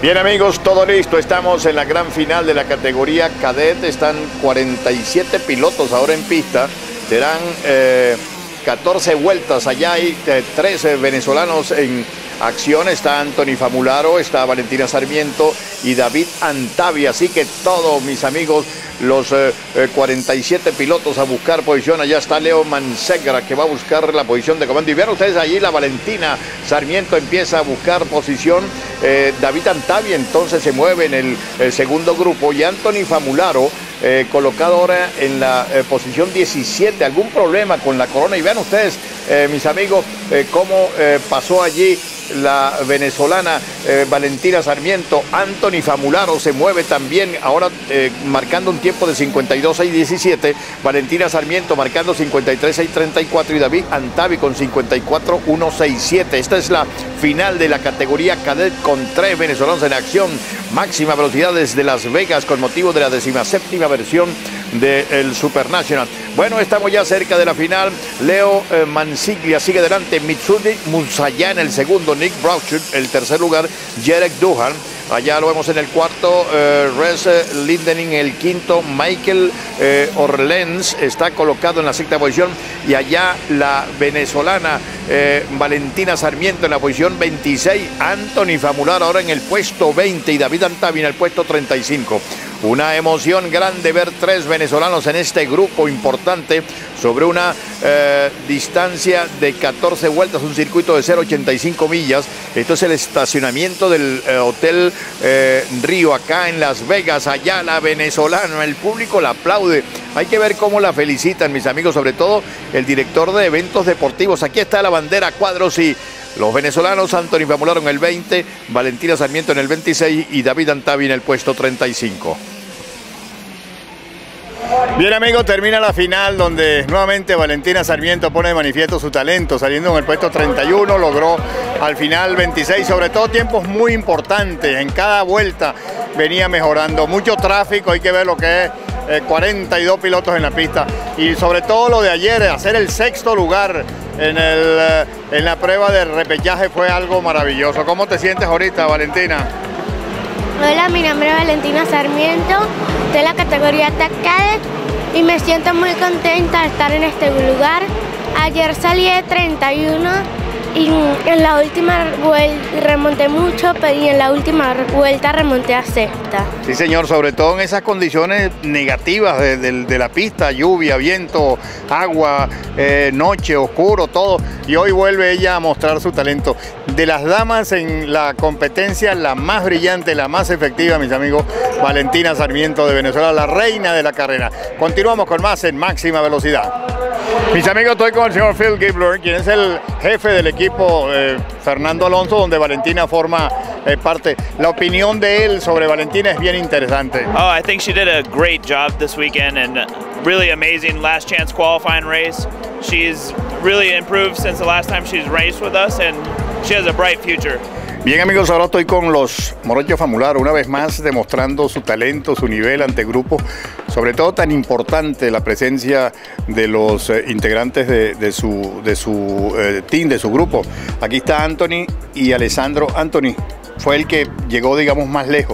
Bien amigos, todo listo, estamos en la gran final de la categoría cadet, están 47 pilotos ahora en pista, serán 14 vueltas, allá hay 13 venezolanos en acción, está Anthony Famularo, está Valentina Sarmiento y David Antavi, así que todos mis amigos, los 47 pilotos a buscar posición. Allá está Leo Mansegra que va a buscar la posición de comando y vean ustedes allí la Valentina Sarmiento empieza a buscar posición. David Antavi entonces se mueve en el segundo grupo y Anthony Famularo colocado ahora en la posición 17. Algún problema con la corona y vean ustedes mis amigos cómo pasó allí la venezolana Valentina Sarmiento. Anthony Famularo se mueve también ahora marcando un tiempo de 52.617, Valentina Sarmiento marcando 53.634 y David Antavi con 54.167. Esta es la final de la categoría cadet con 3 venezolanos en acción, máxima velocidad desde Las Vegas con motivo de la 17ª versión del Super National. Bueno, estamos ya cerca de la final. Leo Mansiglia sigue adelante, Mitsudi Musaya en el segundo, Nick Brauchut el tercer lugar, Jarek Duhan, allá lo vemos en el cuarto, Res Lindening en el quinto, Michael Orlens está colocado en la sexta posición y allá la venezolana Valentina Sarmiento en la posición 26, Anthony Famularo ahora en el puesto 20 y David Antavi en el puesto 35. Una emoción grande ver 3 venezolanos en este grupo importante sobre una distancia de 14 vueltas, un circuito de 0.85 millas. Esto es el estacionamiento del Hotel Río acá en Las Vegas. Allá la venezolana, el público la aplaude. Hay que ver cómo la felicitan mis amigos, sobre todo el director de eventos deportivos. Aquí está la bandera a cuadros y los venezolanos, Anthony Famularo en el 20, Valentina Sarmiento en el 26 y David Antavi en el puesto 35. Bien amigos, termina la final donde nuevamente Valentina Sarmiento pone de manifiesto su talento, saliendo en el puesto 31, logró al final 26, sobre todo tiempos muy importantes, en cada vuelta venía mejorando, mucho tráfico, hay que ver lo que es 42 pilotos en la pista y sobre todo lo de ayer, hacer el sexto lugar en la prueba de repechaje fue algo maravilloso. ¿Cómo te sientes ahorita, Valentina? Hola, mi nombre es Valentina Sarmiento, de la categoría Tech Cadet y me siento muy contenta de estar en este lugar. Ayer salí de 31 y en la última vuelta remonté mucho, pero en la última vuelta remonté a sexta. Sí señor, sobre todo en esas condiciones negativas de la pista, lluvia, viento, agua, noche, oscuro, todo. Y hoy vuelve ella a mostrar su talento. De las damas en la competencia, la más brillante, la más efectiva, mis amigos, Valentina Sarmiento de Venezuela, la reina de la carrera. Continuamos con más en Máxima Velocidad. Mis amigos, estoy con el señor Phil Gibler, quien es el jefe del equipo Fernando Alonso, donde Valentina forma parte. La opinión de él sobre Valentina es bien interesante. Oh, I think she did a great job this weekend and really amazing last chance qualifying race. She's really improved since the last time she's raced with us and she has a bright future. Bien amigos, ahora estoy con los Morochos Famularo, una vez más demostrando su talento, su nivel ante grupos, sobre todo tan importante la presencia de los integrantes de su team, de su grupo. Aquí está Anthony y Alessandro. Anthony fue el que llegó, digamos, más lejos.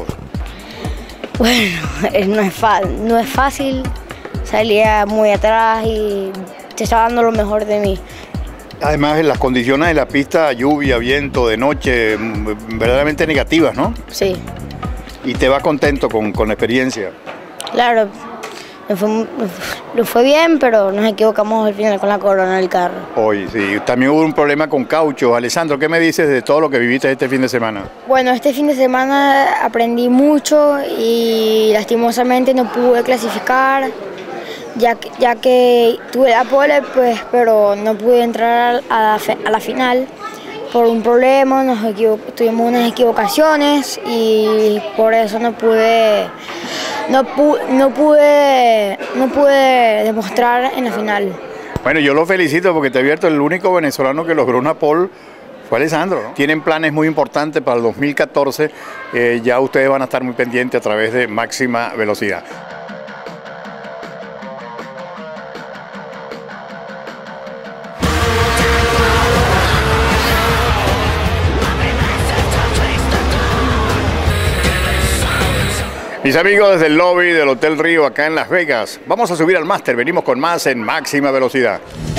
Bueno, no es fácil, salía muy atrás y te estaba dando lo mejor de mí. Además, las condiciones de la pista, lluvia, viento, de noche, verdaderamente negativas, ¿no? Sí. ¿Y te vas contento con la experiencia? Claro, nos fue bien, pero nos equivocamos al final con la corona del carro. Hoy, sí. También hubo un problema con caucho. Alessandro, ¿qué me dices de todo lo que viviste este fin de semana? Bueno, este fin de semana aprendí mucho y lastimosamente no pude clasificar. Ya que tuve la pole, pues, pero no pude entrar a la final por un problema, tuvimos unas equivocaciones y por eso no pude demostrar en la final. Bueno, yo lo felicito porque te advierto, el único venezolano que logró una pole fue Alessandro, ¿no? Tienen planes muy importantes para el 2014, ya ustedes van a estar muy pendientes a través de Máxima Velocidad. Mis amigos desde el lobby del Hotel Río acá en Las Vegas, vamos a subir al máster, venimos con más en máxima velocidad.